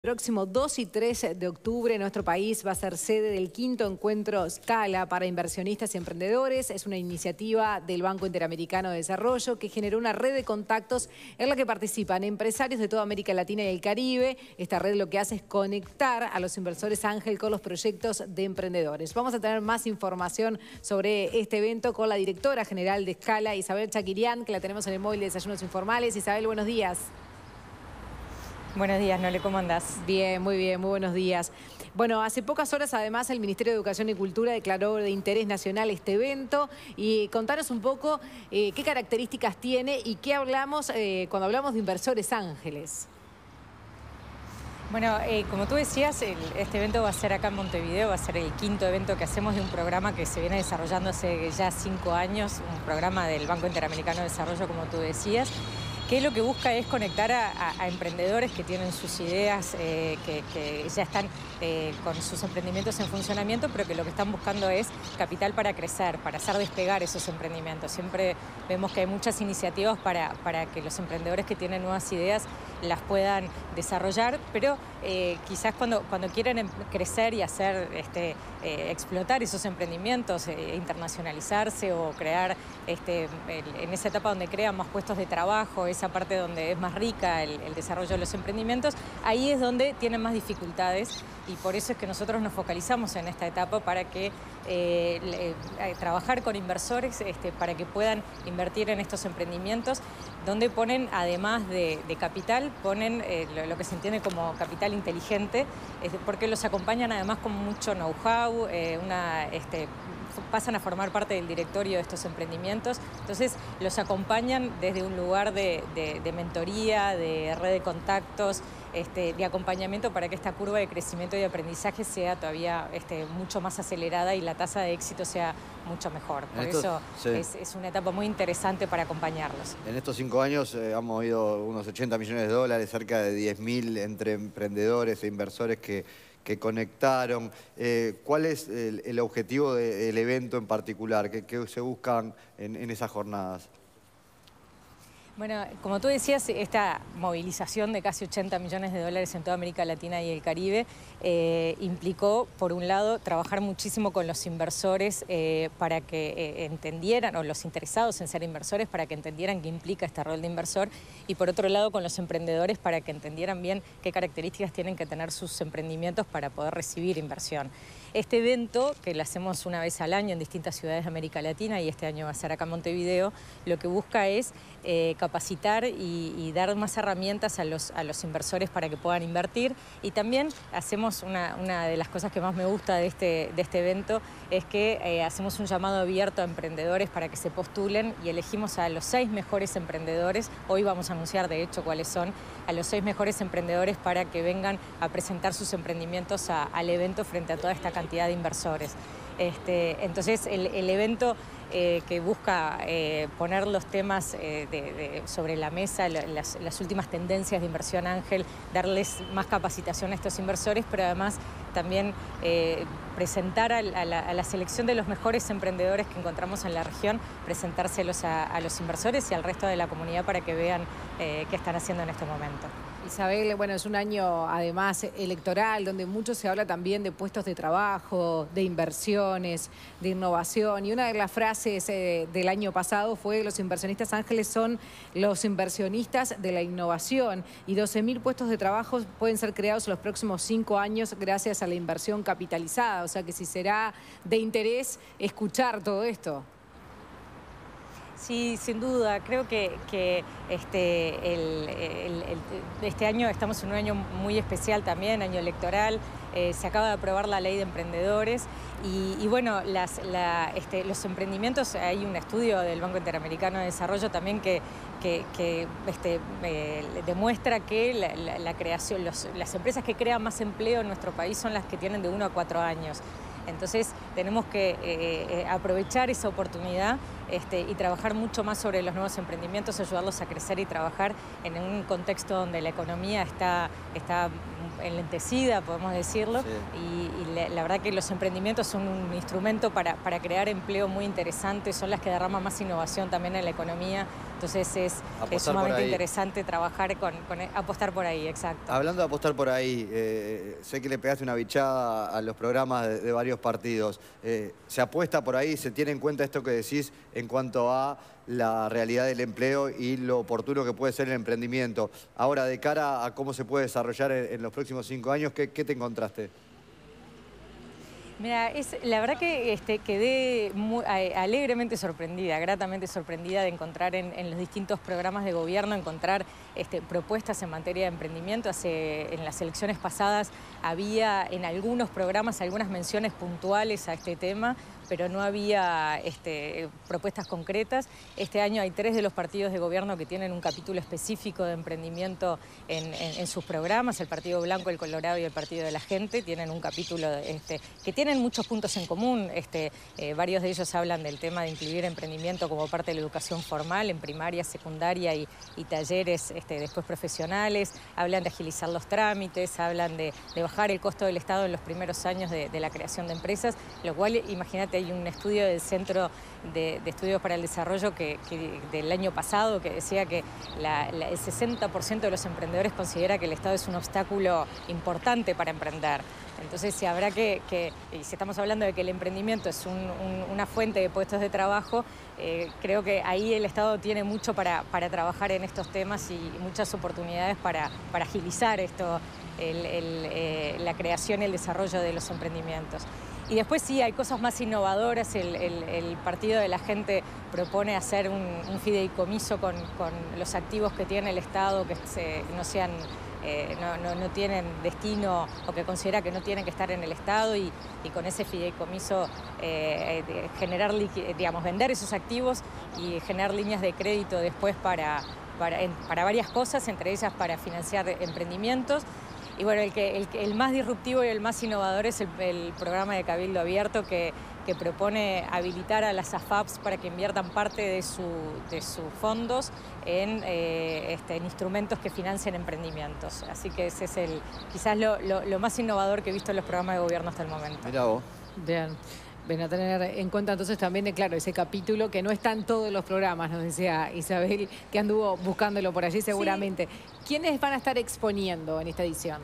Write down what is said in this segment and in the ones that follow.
Próximo 2 y 3 de octubre, nuestro país va a ser sede del quinto encuentro Scala para inversionistas y emprendedores. Es una iniciativa del Banco Interamericano de Desarrollo que generó una red de contactos en la que participan empresarios de toda América Latina y el Caribe. Esta red lo que hace es conectar a los inversores ángel con los proyectos de emprendedores. Vamos a tener más información sobre este evento con la directora general de Scala, Isabel Chaquirián, que la tenemos en el móvil de Desayunos Informales. Isabel, buenos días. Buenos días, Nole, ¿cómo andás? Bien, muy buenos días. Bueno, hace pocas horas además el Ministerio de Educación y Cultura declaró de interés nacional este evento y contanos un poco qué características tiene y qué hablamos cuando hablamos de inversores ángeles. Bueno, como tú decías, este evento va a ser acá en Montevideo, va a ser el quinto evento que hacemos de un programa que se viene desarrollando hace ya 5 años, un programa del Banco Interamericano de Desarrollo, como tú decías, que lo que busca es conectar a emprendedores que tienen sus ideas, que ya están con sus emprendimientos en funcionamiento, pero que lo que están buscando es capital para crecer, para hacer despegar esos emprendimientos. Siempre vemos que hay muchas iniciativas para que los emprendedores que tienen nuevas ideas las puedan desarrollar, pero quizás cuando quieren crecer y hacer explotar esos emprendimientos, internacionalizarse o crear en esa etapa donde crean más puestos de trabajo, esa parte donde es más rica el desarrollo de los emprendimientos, ahí es donde tienen más dificultades y por eso es que nosotros nos focalizamos en esta etapa para que trabajar con inversores para que puedan invertir en estos emprendimientos, donde ponen, además de capital, ponen lo que se entiende como capital inteligente, porque los acompañan además con mucho know-how, pasan a formar parte del directorio de estos emprendimientos, entonces los acompañan desde un lugar de mentoría, de red de contactos, de acompañamiento para que esta curva de crecimiento y aprendizaje sea todavía mucho más acelerada y la tasa de éxito sea mucho mejor. Por eso sí, es una etapa muy interesante para acompañarlos. En estos 5 años hemos movido unos 80 millones de dólares, cerca de 10.000 entre emprendedores e inversores que conectaron. ¿Cuál es el objetivo del evento en particular? ¿Qué se buscan en esas jornadas? Bueno, como tú decías, esta movilización de casi 80 millones de dólares en toda América Latina y el Caribe implicó, por un lado, trabajar muchísimo con los inversores para que entendieran, o los interesados en ser inversores, para que entendieran qué implica este rol de inversor, y por otro lado con los emprendedores para que entendieran bien qué características tienen que tener sus emprendimientos para poder recibir inversión. Este evento, que lo hacemos una vez al año en distintas ciudades de América Latina y este año va a ser acá en Montevideo, lo que busca es capacitar y dar más herramientas a los inversores para que puedan invertir. Y también hacemos una de las cosas que más me gusta de este evento es que hacemos un llamado abierto a emprendedores para que se postulen y elegimos a los 6 mejores emprendedores. Hoy vamos a anunciar de hecho cuáles son, a los 6 mejores emprendedores para que vengan a presentar sus emprendimientos al evento frente a toda esta cantidad de inversores. Entonces el evento que busca poner los temas sobre la mesa, las últimas tendencias de inversión ángel, darles más capacitación a estos inversores, pero además también presentar a la selección de los mejores emprendedores que encontramos en la región, presentárselos a los inversores y al resto de la comunidad para que vean qué están haciendo en este momento. Isabel, bueno, es un año además electoral donde mucho se habla también de puestos de trabajo, de inversiones, de innovación, y una de las frases del año pasado fue: los inversionistas ángeles son los inversionistas de la innovación, y 12.000 puestos de trabajo pueden ser creados en los próximos 5 años gracias a la inversión capitalizada, o sea que sí será de interés escuchar todo esto. Sí, sin duda. Creo que este año estamos en un año muy especial también, año electoral. Se acaba de aprobar la ley de emprendedores y bueno, los emprendimientos, hay un estudio del Banco Interamericano de Desarrollo también que demuestra que la creación, las empresas que crean más empleo en nuestro país son las que tienen de 1 a 4 años. Entonces tenemos que aprovechar esa oportunidad y trabajar mucho más sobre los nuevos emprendimientos, ayudarlos a crecer y trabajar en un contexto donde la economía está enlentecida, podemos decirlo, Sí. y la verdad que los emprendimientos son un instrumento para crear empleo muy interesante, son las que derraman más innovación también en la economía, entonces es sumamente interesante trabajar apostar por ahí, exacto. Hablando de apostar por ahí, sé que le pegaste una bichada a los programas de varios partidos. ¿Se apuesta por ahí? ¿Se tiene en cuenta esto que decís en cuanto a la realidad del empleo y lo oportuno que puede ser el emprendimiento? Ahora, de cara a cómo se puede desarrollar en los próximos 5 años, ¿qué te encontraste? Mira, la verdad que quedé alegremente sorprendida, gratamente sorprendida de encontrar en los distintos programas de gobierno, encontrar propuestas en materia de emprendimiento. En las elecciones pasadas había en algunos programas algunas menciones puntuales a este tema, pero no había propuestas concretas. Este año hay 3 de los partidos de gobierno que tienen un capítulo específico de emprendimiento en sus programas. El Partido Blanco, el Colorado y el Partido de la Gente tienen un capítulo que tienen muchos puntos en común. Varios de ellos hablan del tema de incluir emprendimiento como parte de la educación formal en primaria, secundaria y talleres después profesionales. Hablan de agilizar los trámites, hablan de bajar el costo del Estado en los primeros años de la creación de empresas, lo cual, imagínate, hay un estudio del Centro de Estudios para el Desarrollo del año pasado que decía que el 60% de los emprendedores considera que el Estado es un obstáculo importante para emprender. Entonces, si estamos hablando de que el emprendimiento es una fuente de puestos de trabajo, creo que ahí el Estado tiene mucho para trabajar en estos temas y muchas oportunidades para agilizar la creación y el desarrollo de los emprendimientos. Y después sí, hay cosas más innovadoras. El Partido de la Gente propone hacer un fideicomiso con los activos que tiene el Estado, que no tienen destino o que no tienen que estar en el Estado, y con ese fideicomiso vender esos activos y generar líneas de crédito después para varias cosas, entre ellas para financiar emprendimientos. Y bueno, el más disruptivo y el más innovador es el programa de Cabildo Abierto que propone habilitar a las AFAPs para que inviertan parte de sus fondos en instrumentos que financien emprendimientos. Así que ese es quizás lo más innovador que he visto en los programas de gobierno hasta el momento. Mirá vos. Bien. Ven a tener en cuenta entonces también, claro, ese capítulo que no está en todos los programas, nos decía Isabel, que anduvo buscándolo por allí seguramente. Sí. ¿Quiénes van a estar exponiendo en esta edición?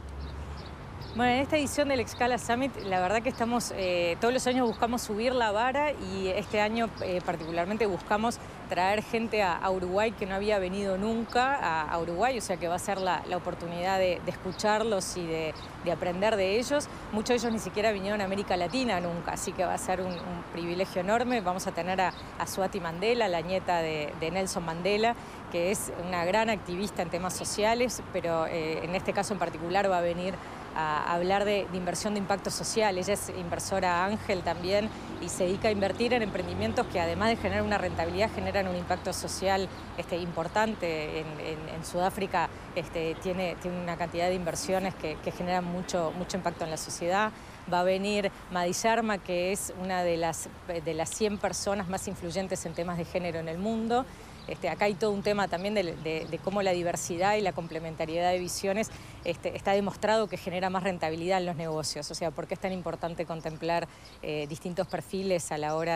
Bueno, en esta edición del Excala Summit, la verdad que todos los años buscamos subir la vara, y este año particularmente buscamos traer gente a Uruguay que no había venido nunca a Uruguay, o sea que va a ser la oportunidad de escucharlos y de aprender de ellos. Muchos de ellos ni siquiera vinieron a América Latina nunca, así que va a ser un privilegio enorme. Vamos a tener a Swati Mandela, la nieta de Nelson Mandela, que es una gran activista en temas sociales, pero en este caso en particular va a venir a hablar de inversión de impacto social. Ella es inversora ángel también y se dedica a invertir en emprendimientos que, además de generar una rentabilidad, generan un impacto social importante. En Sudáfrica tiene una cantidad de inversiones que generan mucho impacto en la sociedad. Va a venir Madi Sharma, que es una de las 100 personas más influyentes en temas de género en el mundo. Acá hay todo un tema también de cómo la diversidad y la complementariedad de visiones está demostrado que genera más rentabilidad en los negocios. O sea, ¿por qué es tan importante contemplar distintos perfiles a la hora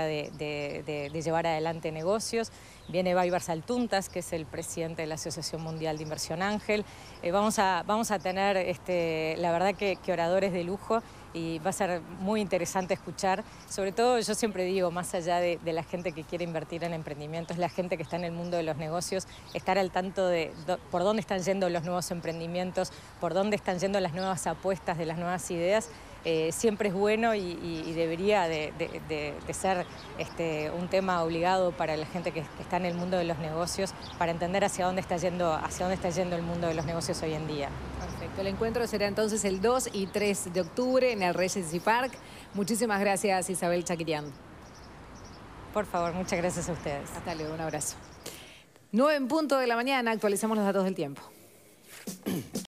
de llevar adelante negocios? Viene Baibars Saltuntas, que es el presidente de la Asociación Mundial de Inversión Ángel. Vamos a tener, la verdad, que oradores de lujo, y va a ser muy interesante escuchar. Sobre todo, yo siempre digo, más allá de la gente que quiere invertir en emprendimientos, la gente que está en el mundo de los negocios, estar al tanto de por dónde están yendo los nuevos emprendimientos, por dónde están yendo las nuevas apuestas de las nuevas ideas. Siempre es bueno y debería de ser un tema obligado para la gente que está en el mundo de los negocios, para entender hacia dónde está yendo el mundo de los negocios hoy en día. Perfecto. El encuentro será entonces el 2 y 3 de octubre en el Regency Park. Muchísimas gracias, Isabel Chakirian. Por favor, muchas gracias a ustedes. Hasta luego, un abrazo. 9 en punto de la mañana, actualizamos los datos del tiempo.